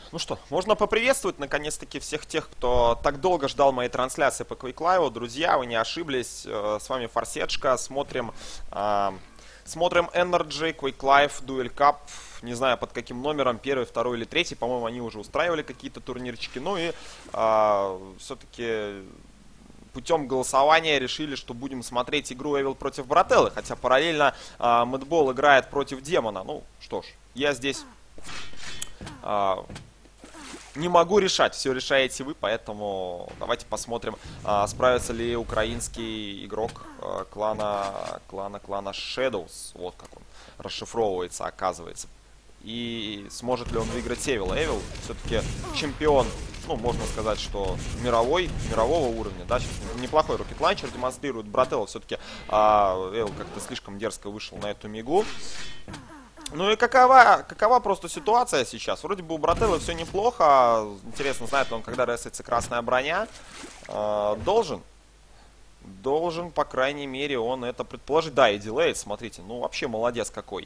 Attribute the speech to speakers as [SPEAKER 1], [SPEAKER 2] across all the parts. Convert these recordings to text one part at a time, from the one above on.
[SPEAKER 1] Ну что, можно поприветствовать наконец-таки всех тех, кто так долго ждал моей трансляции по Quick Live. Друзья, вы не ошиблись, с вами Форсечка, смотрим Energy, Quick Live, Duel Cup. Не знаю под каким номером, первый, второй или третий, по-моему, они уже устраивали какие-то турнирчики. Ну и все-таки путем голосования решили, что будем смотреть игру Эвил против Брателлы. Хотя параллельно Мэтбол играет против Демона. Ну что ж, я здесь не могу решать, все решаете вы, поэтому давайте посмотрим, справится ли украинский игрок клана Shadows, вот как он расшифровывается, оказывается. И сможет ли он выиграть Эвил. Эвил все-таки чемпион, ну, можно сказать, что мирового уровня, да, сейчас неплохой рокет-ланчер демонстрирует. Брателло все-таки, Эвил как-то слишком дерзко вышел на эту мигу. Ну и какова просто ситуация сейчас? Вроде бы у Брателлы все неплохо. Интересно, знает ли он, когда ресается красная броня. Должен, по крайней мере, он это предположить. Да, и дилейт, смотрите, ну вообще молодец какой.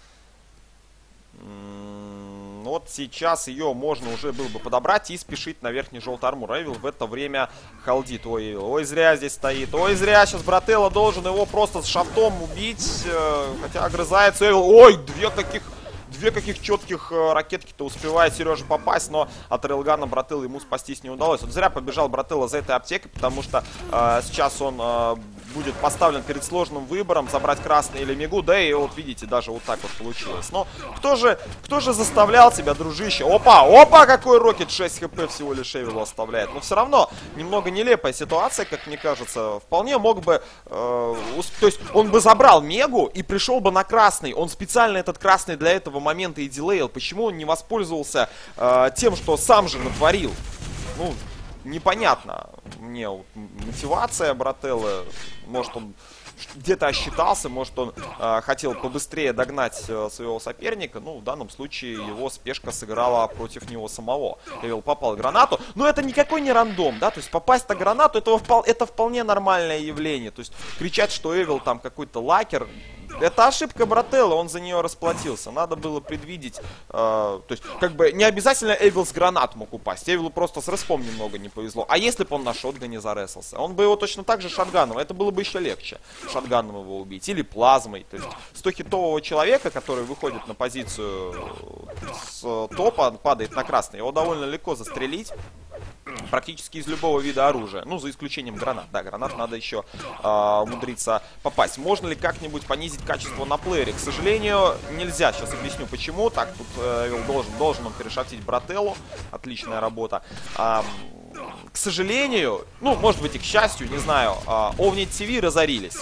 [SPEAKER 1] Вот сейчас ее можно уже было бы подобрать и спешить на верхний желтый армур. Эвил в это время халдит. Ой, зря здесь стоит. Ой, зря сейчас Брателло должен его просто с шафтом убить. Хотя огрызается Эвил. Ой, две каких четких ракетки-то успевает Сережа попасть, но от рейлгана Брателло ему спастись не удалось. Вот зря побежал Брателло за этой аптекой, потому что сейчас он будет поставлен перед сложным выбором, забрать красный или мигу, да и вот видите, даже вот так вот получилось. Но кто же заставлял тебя, дружище? Опа, какой рокет, 6 хп всего лишь Эвилу оставляет. Но все равно, немного нелепая ситуация, как мне кажется. Вполне мог бы, то есть он бы забрал мегу и пришел бы на красный. Он специально этот красный для этого момента и дилейл. Почему он не воспользовался тем, что сам же натворил? Ну, непонятно мне мотивация Брателло. Может, он где-то осчитался, может, он хотел побыстрее догнать своего соперника. Ну, в данном случае его спешка сыграла против него самого. Эвил попал в гранату. Но это никакой не рандом, да? То есть попасть на гранату, это вполне нормальное явление. То есть кричать, что Эвил там какой-то лакер... Это ошибка Брателло, он за нее расплатился. Надо было предвидеть, то есть, как бы, не обязательно Эвил с гранат мог упасть. Эвилу просто с респом немного не повезло. А если бы он на шотгане заресался? Он бы его точно так же шотганом, это было бы еще легче. Шотганом его убить. Или плазмой. То есть, 100-хитового человека, который выходит на позицию с топа, падает на красный, его довольно легко застрелить. Практически из любого вида оружия. Ну, за исключением гранат. Да, гранат надо еще умудриться попасть. Можно ли как-нибудь понизить качество на плеере? К сожалению, нельзя. Сейчас объясню почему. Так, тут должен он перешатить Брателло. Отличная работа. К сожалению, ну, может быть и к счастью, не знаю, Ovni TV разорились.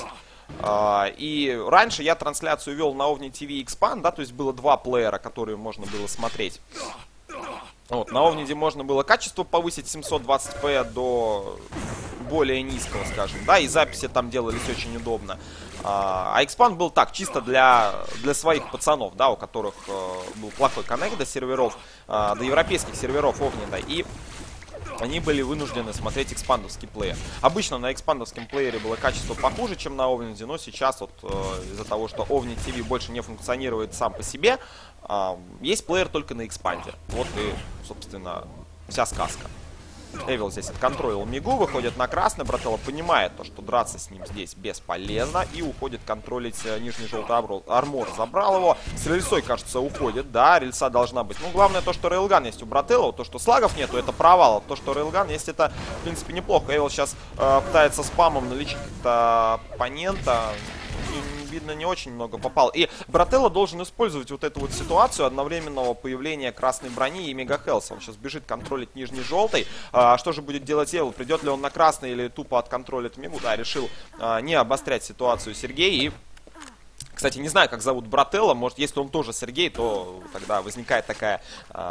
[SPEAKER 1] И раньше я трансляцию вел на Ovni TV Expand, да, то есть было два плеера, которые можно было смотреть. Вот, на Овниде можно было качество повысить 720p до более низкого, скажем, да, и записи там делались очень удобно. А Expand был так, чисто для своих пацанов, да, у которых был плохой коннект до серверов, до европейских серверов Овнида, и они были вынуждены смотреть экспандовский плеер. Обычно на экспандовском плеере было качество похуже, чем на Овниде, но сейчас вот из-за того, что Ovni TV больше не функционирует сам по себе, есть плеер только на экспанде. Вот и, собственно, вся сказка. Эвил здесь отконтролил мигу, выходит на красный. Брателло понимает то, что драться с ним здесь бесполезно, и уходит контролить нижний желтый армор. Забрал его. С рельсой, кажется, уходит. Да, рельса должна быть. Ну, главное то, что рейлган есть у Брателло. То, что слагов нету, это провал. То, что рейлган есть, это, в принципе, неплохо. Эвил сейчас пытается спамом налечить как-то оппонента. Видно, не очень много попал. И Брателло должен использовать вот эту вот ситуацию одновременного появления красной брони и мегахелса. Он сейчас бежит контролить нижний желтый. Что же будет делать Эвил? Придет ли он на красный или тупо отконтролит мегу? Да, решил не обострять ситуацию Сергей. И, кстати, не знаю, как зовут Брателло. Может, если он тоже Сергей, то тогда возникает такая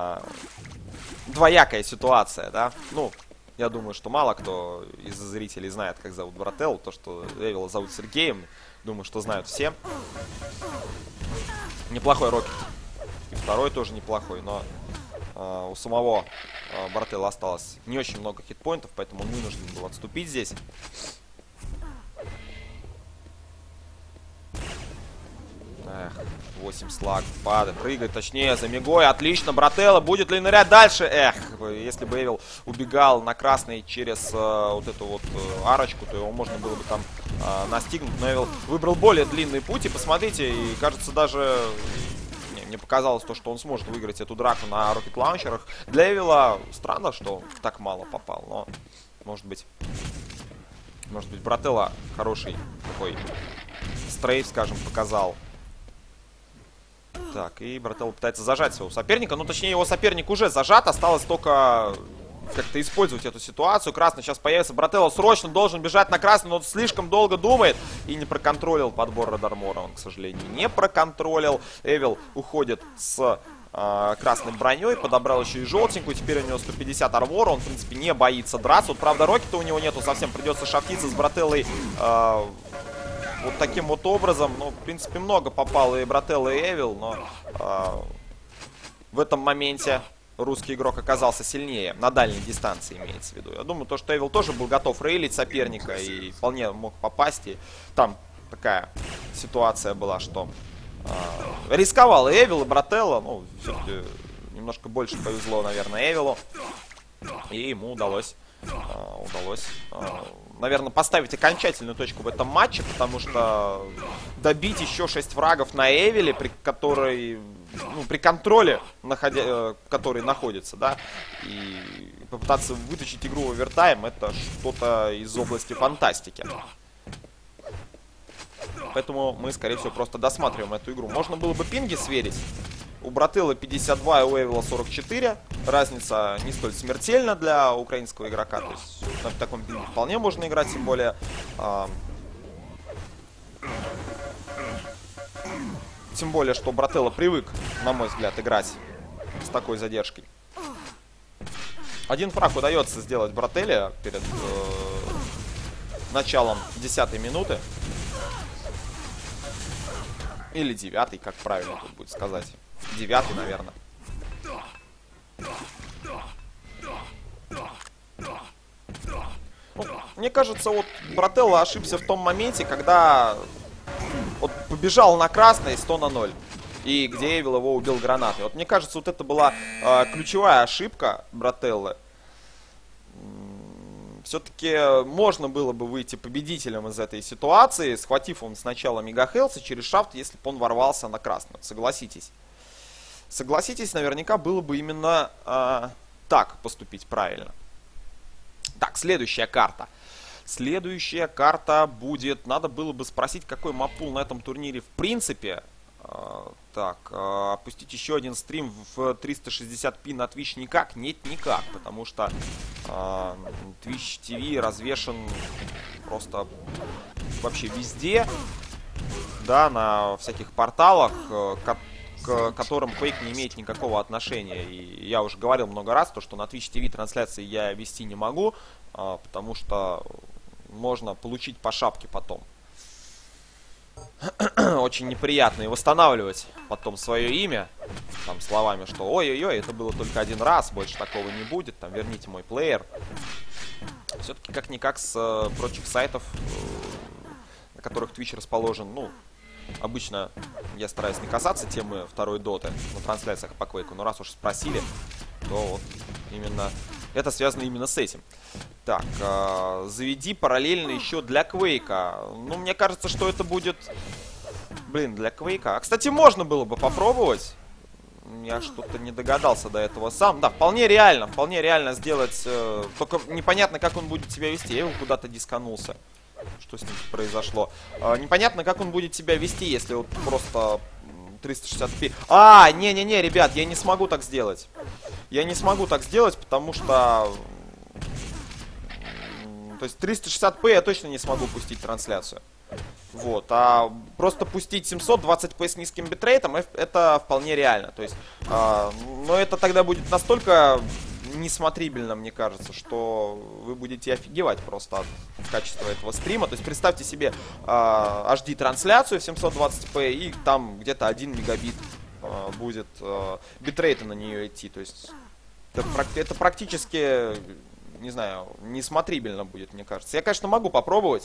[SPEAKER 1] двоякая ситуация, да? Ну, я думаю, что мало кто из зрителей знает, как зовут Брателло. То, что Эвила зовут Сергеем, думаю, что знают все. Неплохой рокет. И второй тоже неплохой, но у самого Брателло осталось не очень много хитпоинтов, поэтому он вынужден был отступить здесь. Эх, 8 слаг. Падает, прыгает, точнее, за Мигой. Отлично, Брателло. Будет ли нырять дальше? Эх, если бы Эвил убегал на красный через вот эту вот арочку, то его можно было бы там настигнуть. Но Эвил выбрал более длинный путь. И посмотрите, и кажется даже... Мне показалось то, что он сможет выиграть эту драку на рокет-лаунчерах. Для Эвила странно, что так мало попал, но может быть Брателло хороший такой стрейф, скажем, показал. Так, и Брателло пытается зажать своего соперника. Ну, точнее, его соперник уже зажат. Осталось только как-то использовать эту ситуацию. Красный сейчас появится. Брателло срочно должен бежать на красный, но он слишком долго думает. И не проконтролил подбор Радармора. Он, к сожалению, не проконтролил. Эвил уходит с красной броней. Подобрал еще и желтенькую. Теперь у него 150 армора. Он, в принципе, не боится драться. Вот, правда, рокета у него нету. Совсем придется шафтиться с Брателлой. Вот таким вот образом. Ну, в принципе, много попало и Брателло, и Эвил. Но в этом моменте русский игрок оказался сильнее. На дальней дистанции имеется в виду. Я думаю, то, что Эвил тоже был готов рейлить соперника. И вполне мог попасть. И там такая ситуация была, что рисковал и Эвил, и Брателло. Ну, все-таки немножко больше повезло, наверное, Эвилу. И ему удалось наверное, поставить окончательную точку в этом матче, потому что добить еще 6 фрагов на Эвиле, при контроле, который находится, да, и попытаться вытащить игру в овертайм, это что-то из области фантастики. Поэтому мы, скорее всего, просто досматриваем эту игру. Можно было бы пинги сверить. У Брателло 52 и у Эвила 44. Разница не столь смертельна для украинского игрока. То есть на таком пинге вполне можно играть, тем более... Тем более, что Брателло привык, на мой взгляд, играть с такой задержкой. Один фраг удается сделать Брателло перед началом 10-й минуты. Или 9-й, как правильно тут будет сказать. 9-й, наверное. Ну, мне кажется, вот Брателло ошибся в том моменте, когда вот побежал на красный 100-0. И где Эвил его убил гранатой. Вот мне кажется, вот это была ключевая ошибка Брателло. Все-таки можно было бы выйти победителем из этой ситуации, схватив он сначала Мегахелса через шафт, если бы он ворвался на красный. Согласитесь. Согласитесь, наверняка было бы именно так поступить правильно. Так, следующая карта. Следующая карта будет... Надо было бы спросить, какой маппул на этом турнире в принципе. Так, опустить еще один стрим в 360p на Twitch никак? Нет, никак. Потому что Twitch TV развешен просто вообще везде. Да, на всяких порталах, к которым Quake не имеет никакого отношения. И я уже говорил много раз, что на Twitch TV трансляции я вести не могу, потому что можно получить по шапке потом. Очень неприятно и восстанавливать потом свое имя там словами, что ой-ой-ой, это было только один раз, больше такого не будет, там верните мой плеер. Все-таки как-никак с прочих сайтов, на которых Twitch расположен, ну, обычно я стараюсь не касаться темы второй доты на трансляциях по Quake, но раз уж спросили, то вот именно это связано именно с этим. Так, заведи параллельно еще для Квейка. Ну, мне кажется, что это будет... Блин, для Квейка. А, кстати, можно было бы попробовать. Я что-то не догадался до этого сам. Да, вполне реально сделать... Только непонятно, как он будет себя вести. Я его куда-то дисканулся. Что с ним произошло? Непонятно, как он будет себя вести, если вот просто 360p... Не-не-не, ребят, я не смогу так сделать. Я не смогу так сделать, потому что... То есть 360p я точно не смогу пустить трансляцию. Вот, а просто пустить 720p с низким битрейтом, это вполне реально. То есть, но это тогда будет настолько несмотрибельно, мне кажется, что вы будете офигевать просто от качества этого стрима. То есть представьте себе HD-трансляцию в 720p, и там где-то 1 мегабит будет битрейта на нее идти. То есть это практически... Не знаю, несмотрибельно будет, мне кажется. Я, конечно, могу попробовать.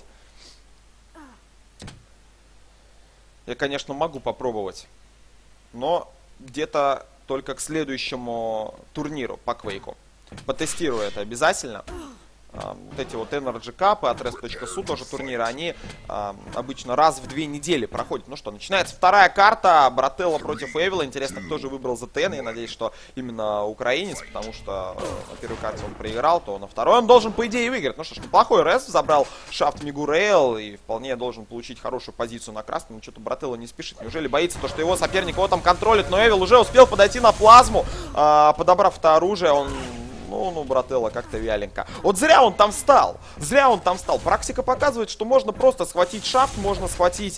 [SPEAKER 1] но где-то только к следующему турниру по Квейку. Потестирую это обязательно. Вот эти вот Energy Cup от Rest.su тоже турниры, они обычно раз в 2 недели проходят. Ну что, начинается вторая карта. Брателло против Эвила. Интересно, кто же выбрал ЗТН. Я надеюсь, что именно украинец, потому что на первой карте он проиграл, то на второй он должен, по идее, выиграть. Ну что ж, неплохой Рест, забрал шафт Мигурейл и вполне должен получить хорошую позицию на красном. Но что-то Брателло не спешит. Неужели боится то, что его соперник его там контролит? Но Эвил уже успел подойти на плазму. Подобрав это оружие, он... Ну, Брателло как-то вяленько. Вот зря он там встал. Зря он там встал. Практика показывает, что можно просто схватить шафт, можно схватить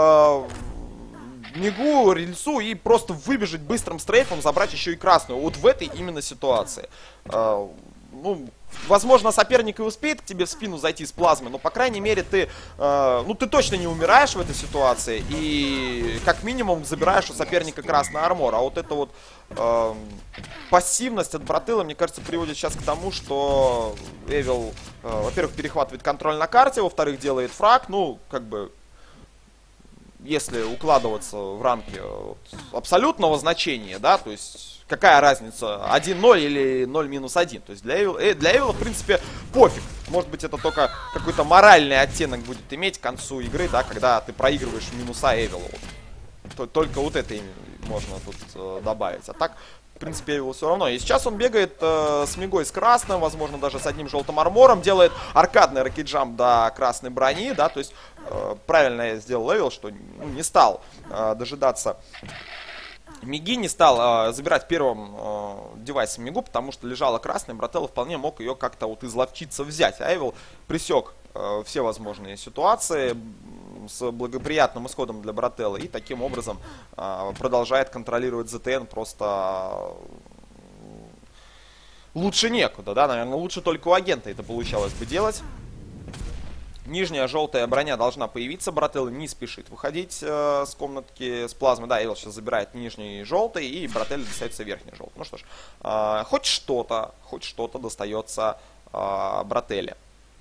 [SPEAKER 1] Мигу, рельсу и просто выбежать быстрым стрейфом, забрать еще и красную. Вот в этой именно ситуации. Ну, возможно, соперник и успеет к тебе в спину зайти с плазмы, но, по крайней мере, ты точно не умираешь в этой ситуации и, как минимум, забираешь у соперника красный армор. А вот это вот пассивность от Брателло, мне кажется, приводит сейчас к тому, что Эвил, во-первых, перехватывает контроль на карте, во-вторых, делает фраг. Ну, как бы, если укладываться в рамки абсолютного значения, да, то есть... Какая разница, 1-0 или 0-1? То есть для Эвила, в принципе, пофиг. Может быть, это только какой-то моральный оттенок будет иметь к концу игры, да, когда ты проигрываешь минуса Эвилу. Только вот это можно тут добавить. А так, в принципе, Эвилу все равно. И сейчас он бегает с Мигой с красным, возможно, даже с одним желтым армором. Делает аркадный ракетджамп до красной брони, да, то есть правильно я сделал Эвил, что не стал дожидаться... Миги, не стал забирать первым девайсом Мигу, потому что лежала красная, Брателло вполне мог ее как-то вот изловчиться взять. А Эвил пресек все возможные ситуации с благоприятным исходом для Брателло и таким образом продолжает контролировать ЗТН просто лучше некуда, да, наверное, лучше только у агента это получалось бы делать. Нижняя желтая броня должна появиться. Брателло не спешит выходить с комнатки с плазмы. Да, Эвил сейчас забирает нижний желтый, и Брателло достается верхний желтый. Ну что ж, хоть что-то достается Брателло.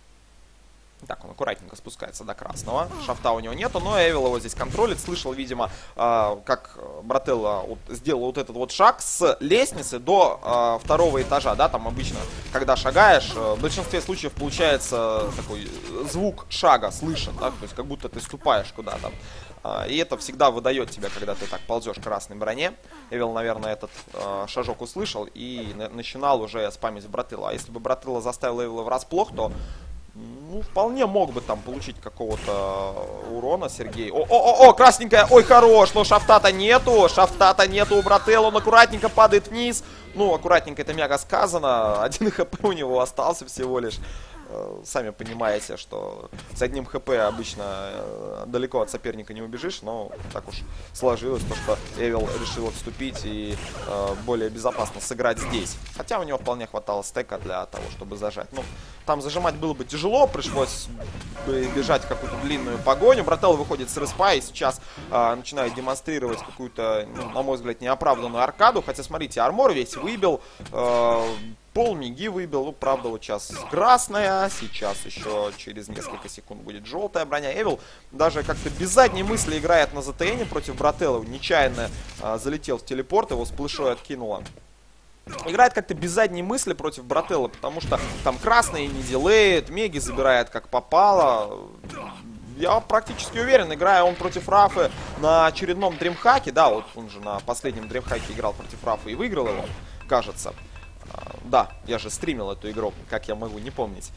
[SPEAKER 1] Так, он аккуратненько спускается до красного. Шафта у него нету, но Эвил его здесь контролит. Слышал, видимо, как Брателло сделал вот этот вот шаг с лестницы до второго этажа. Да, там обычно, когда шагаешь, в большинстве случаев получается такой звук шага слышен, да, то есть как будто ты ступаешь куда-то. И это всегда выдает тебя, когда ты так ползешь к красной броне. Эвил, наверное, этот шажок услышал и начинал уже спамить Брателло. А если бы Брателло заставил Эвила врасплох, то... Ну, вполне мог бы там получить какого-то урона Сергей. О, красненькая, ой, хорош, но шафта-то нету у Брателло, он аккуратненько падает вниз. Ну, аккуратненько, это мягко сказано, 1 хп у него остался всего лишь. Сами понимаете, что с одним хп обычно далеко от соперника не убежишь, но так уж сложилось, то, что Эвил решил отступить и более безопасно сыграть здесь. Хотя у него вполне хватало стека для того, чтобы зажать. Ну, там зажимать было бы тяжело, пришлось бы бежать в какую-то длинную погоню. Брателло выходит с респа и сейчас начинает демонстрировать какую-то, ну, на мой взгляд, неоправданную аркаду. Хотя, смотрите, армор весь выбил. Пол Миги выбил, ну, правда, вот сейчас красная, сейчас еще через несколько секунд будет желтая броня. Эвил даже как-то без задней мысли играет на ЗТНе против Брателло, нечаянно залетел в телепорт, его с плышой откинуло. Играет как-то без задней мысли против Брателло, потому что там красный не дилеет, Меги забирает как попало. Я практически уверен, играя он против Рафы на очередном дримхаке, да, вот он же на последнем дримхаке играл против Рафы и выиграл его, кажется. Да, я же стримил эту игру, как я могу не помнить.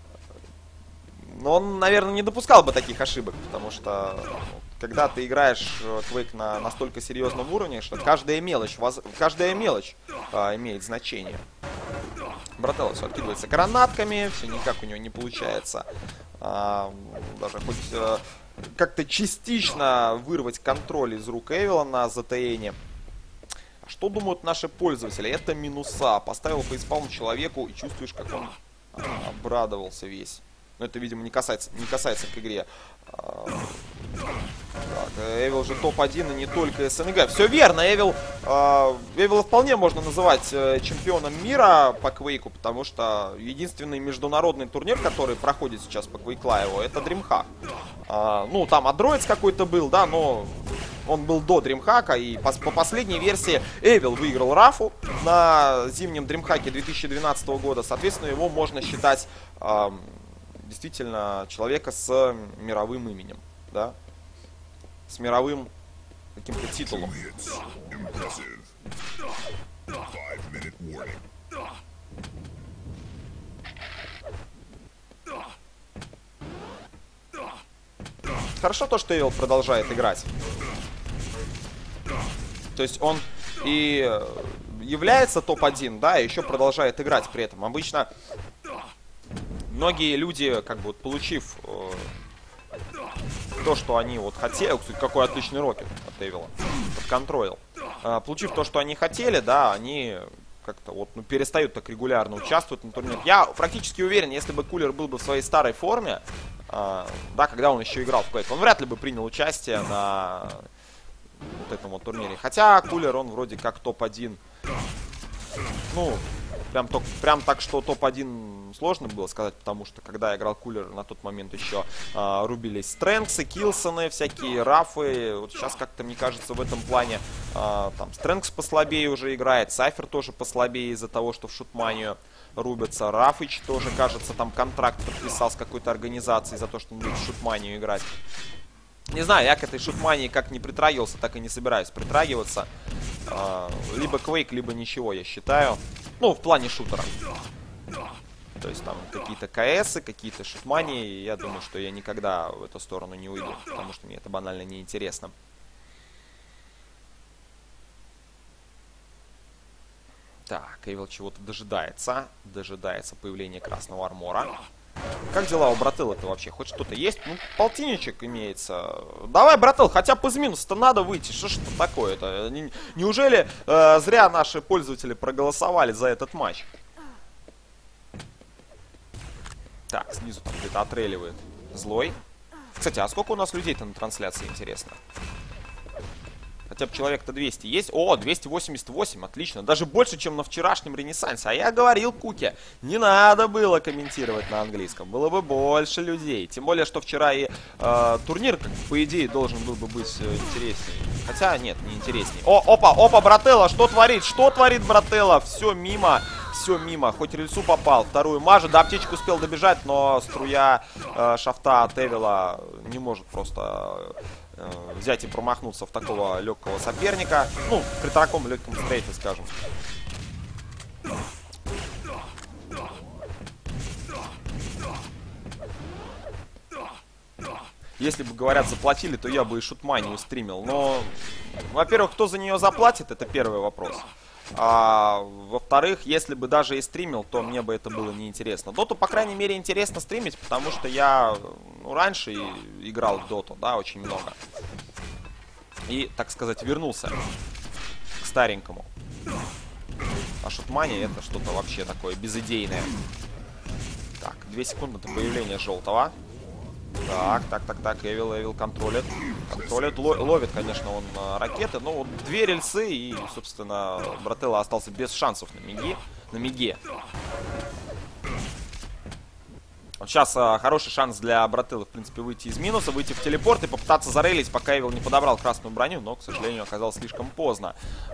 [SPEAKER 1] Но он, наверное, не допускал бы таких ошибок, потому что когда ты играешь Quake на настолько серьезном уровне, что каждая мелочь имеет значение. Брателло все откидывается гранатками, все никак у него не получается. Даже хоть как-то частично вырвать контроль из рук Эвила на ЗТНе. Что думают наши пользователи? Это минуса. Поставил фейспалм человеку и чувствуешь, как он обрадовался весь. Но это, видимо, не касается к игре. Так, Эвил же топ-1 и не только СНГ. Все верно, Эвила вполне можно называть чемпионом мира по Квейку, потому что единственный международный турнир, который проходит сейчас по Квейк Лайву, это DreamHack. Ну, там Android какой-то был, да, но Он был до Дримхака, и по последней версии Эвил выиграл Рафу на зимнем Дримхаке 2012 года. Соответственно, его можно считать действительно человека с мировым именем, да? С мировым каким-то титулом. Хорошо то, что Эвил продолжает играть. То есть он и является топ-1, да, и еще продолжает играть при этом. Обычно многие люди, как бы, вот, получив то, что они вот хотели... Кстати, какой отличный рокет от Эвила. Подконтролил. Получив то, что они хотели, да, они как-то вот, ну, перестают так регулярно участвовать на турнире. Я практически уверен, если бы Кулер был бы в своей старой форме, да, когда он еще играл в Quake, он вряд ли бы принял участие на вот этом вот турнире. Хотя Кулер, он вроде как топ-1. Ну, прям так, что топ-1 сложно было сказать, потому что когда играл Кулер, на тот момент еще рубились Стрэнксы, Килсоны, всякие Рафы. Вот сейчас как-то, мне кажется, в этом плане там Стрэнкс послабее уже играет, Сайфер тоже послабее из-за того, что в шутманию рубятся. Рафыч тоже, кажется, там контракт подписал с какой-то организацией за то, что он будет в шутманию играть. Не знаю, я к этой шутмании как не притрагивался, так и не собираюсь притрагиваться. Либо Quake, либо ничего, я считаю. Ну, в плане шутера. То есть там какие-то КСы, какие-то шутмании. Я думаю, что я никогда в эту сторону не уйду, потому что мне это банально неинтересно. Так, Эвил чего-то дожидается. Дожидается появления красного армора. Как дела у Брателла-то вообще? Хоть что-то есть? Ну, полтинничек имеется. Давай, Брателл, хотя бы из минуса-то надо выйти. Что ж это такое-то? Неужели зря наши пользователи проголосовали за этот матч? Так, снизу там где-то отреливает злой. Кстати, а сколько у нас людей-то на трансляции, интересно? Хотя бы человек-то 200 есть. О, 288, отлично. Даже больше, чем на вчерашнем Ренессансе. А я говорил Куке, не надо было комментировать на английском. Было бы больше людей. Тем более, что вчера и турнир, как, по идее, должен был бы быть интереснее. Хотя, нет, не интереснее. О, опа, Брателло, что творит? Что творит Брателло? Все мимо. Все мимо. Хоть рельсу попал. Вторую мажет. До аптечки успел добежать, но струя шафта от Эвила не может просто... взять и промахнуться в такого легкого соперника. Ну, при таком легком стрейфе, скажем. Если бы, говорят, заплатили, то я бы и шутманию стримил. Но, во-первых, кто за нее заплатит, это первый вопрос. А во-вторых, если бы даже и стримил, то мне бы это было неинтересно. Доту, по крайней мере, интересно стримить, потому что я раньше играл в доту, да, очень много. И, так сказать, вернулся к старенькому. А шутмани это что-то вообще такое безыдейное. Так, 2 секунды до появления желтого. Так, Эвил контролит. Ловит, конечно, он ракеты. Но вот 2 рельсы и, собственно, Брателло остался без шансов на миге. Вот сейчас хороший шанс для Брателло, в принципе, выйти из минуса, выйти в телепорт и попытаться зарейлить, пока Эвил не подобрал красную броню, но, к сожалению, оказалось слишком поздно.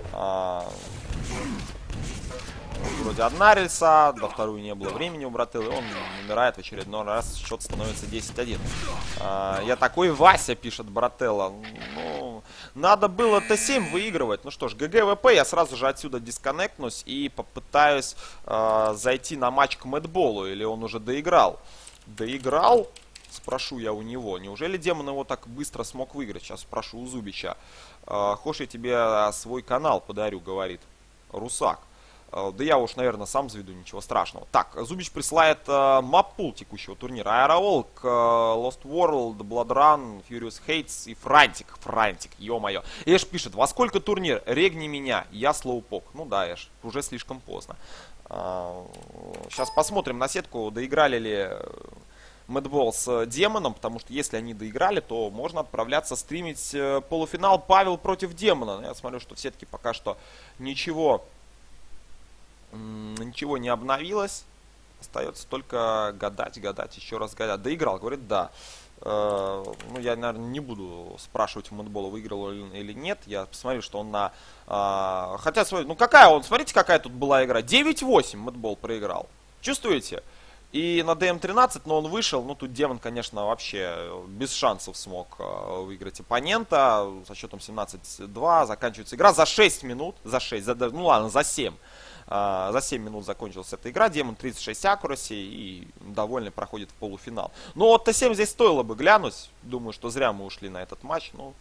[SPEAKER 1] Вроде одна рельса, до вторую не было времени у Брателло, он умирает в очередной раз, счет становится 10-1. Я такой Вася, пишет Брателло. Ну, надо было Т7 выигрывать. Ну что ж, ГГВП, я сразу же отсюда дисконнектнусь и попытаюсь зайти на матч к Мэтболу, или он уже доиграл. Доиграл? Спрошу я у него. Неужели демон его так быстро смог выиграть? Сейчас спрошу у Зубича. Хошь, я тебе свой канал подарю, говорит Русак. Да я уж, наверное, сам заведу, ничего страшного. Так, Зубич присылает маппул текущего турнира. Аэроволк, Lost World, Blood Run, Furious Hates и Франтик. Франтик, ё-моё. Эш пишет, во сколько турнир? Регни меня, я слоупок. Ну да, Эш, уже слишком поздно. Сейчас посмотрим на сетку, доиграли ли Мэтбол с демоном, потому что если они доиграли, то можно отправляться стримить полуфинал Павел против демона. Я смотрю, что в сетке пока что ничего не обновилось. Остается только гадать, еще раз гадать. Доиграл, говорит, да. Ну, я, наверное, не буду спрашивать у Мэтбола, выиграл он или нет. Я посмотрю, что он на... Хотя, ну какая он, смотрите, какая тут была игра. 9-8 Мэтбол проиграл. Чувствуете? И на ДМ-13, но он вышел. Ну, тут Демон, конечно, вообще без шансов смог выиграть оппонента. Со счетом 17-2 заканчивается игра за 6 минут. За 6, ну ладно, за 7. За 7 минут закончилась эта игра. Демон 36 аккураси и довольный проходит в полуфинал. Но вот Т7 здесь стоило бы глянуть. Думаю, что зря мы ушли на этот матч. Но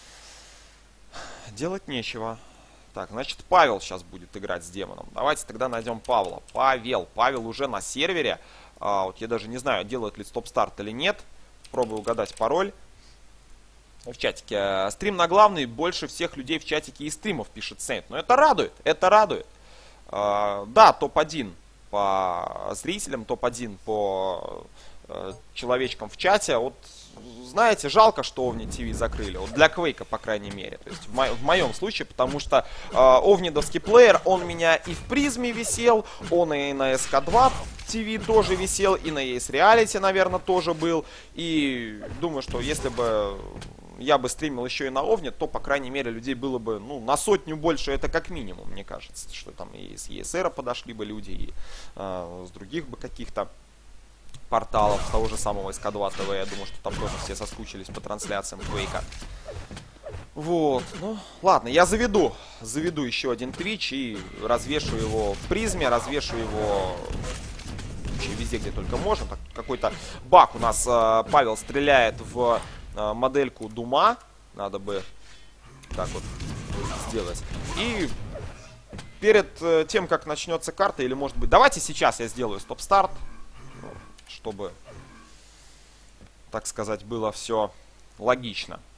[SPEAKER 1] делать нечего. Так, значит, Павел сейчас будет играть с Демоном. Давайте тогда найдем Павла. Павел уже на сервере. Вот я даже не знаю, делает ли стоп-старт или нет. Пробую угадать пароль. В чатике. Стрим на главный. Больше всех людей в чатике и стримов, пишет Сейнт. Но это радует, это радует. Да, топ-1 по зрителям, топ-1 по человечкам в чате. Вот, знаете, жалко, что Овни ТВ закрыли. Вот для Квейка, по крайней мере. То есть в моем случае, потому что овнидовский плеер, он у меня и в призме висел, он и на СК2 ТВ тоже висел, и на Ace Reality, наверное, тоже был. И думаю, что если бы я бы стримил еще и на Овне, то, по крайней мере, людей было бы, ну, на 100 больше, это как минимум, мне кажется. Что там и с ESR подошли бы люди, и с других бы каких-то порталов, с того же самого СК2 ТВ. Я думаю, что там тоже все соскучились по трансляциям Квейка. Вот, ну, ладно, я заведу еще один Twitch и развешу его в призме, развешу его вообще везде, где только можно. Какой-то баг у нас, Павел стреляет в модельку Дума. Надо бы так вот сделать. И перед тем, как начнется карта, или может быть... Давайте сейчас я сделаю стоп-старт, чтобы, так сказать, было все логично.